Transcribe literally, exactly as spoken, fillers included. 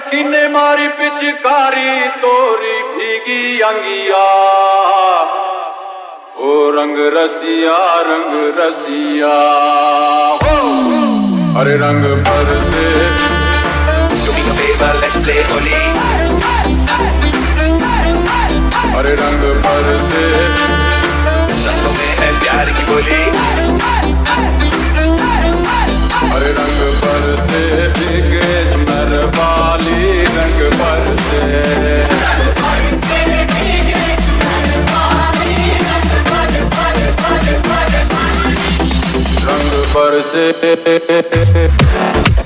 किने मारी पिचकारी तोरी भीगी अंगिया। ओ रंग रसिया रंग रसिया हो, अरे रंग बरसे। Do me a favor, let's play Holi. अरे रंग बरसे, रंगों में है प्यार की बोली। अरे रंग बरसे, भीगे नर वाली रंग बरसे। रंग बरसे